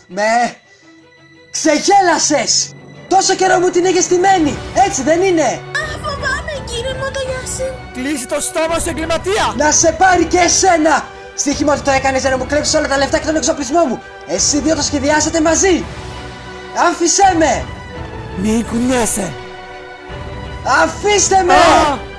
Με ξεγέλασες! Τόσο καιρό μου την είχες στημένη, έτσι δεν είναι? Φοβάμαι, κύριε Μοτογιάση. Κλείσει το στόμα σου, εγκληματία! Να σε πάρει και εσένα! Στοίχημα ότι το έκανες για να μου κλέψεις όλα τα λεφτά και τον εξοπλισμό μου. Εσείς δύο το σχεδιάσατε μαζί. Άφησέ με! Μη κουνιέσαι! Αφήστε με!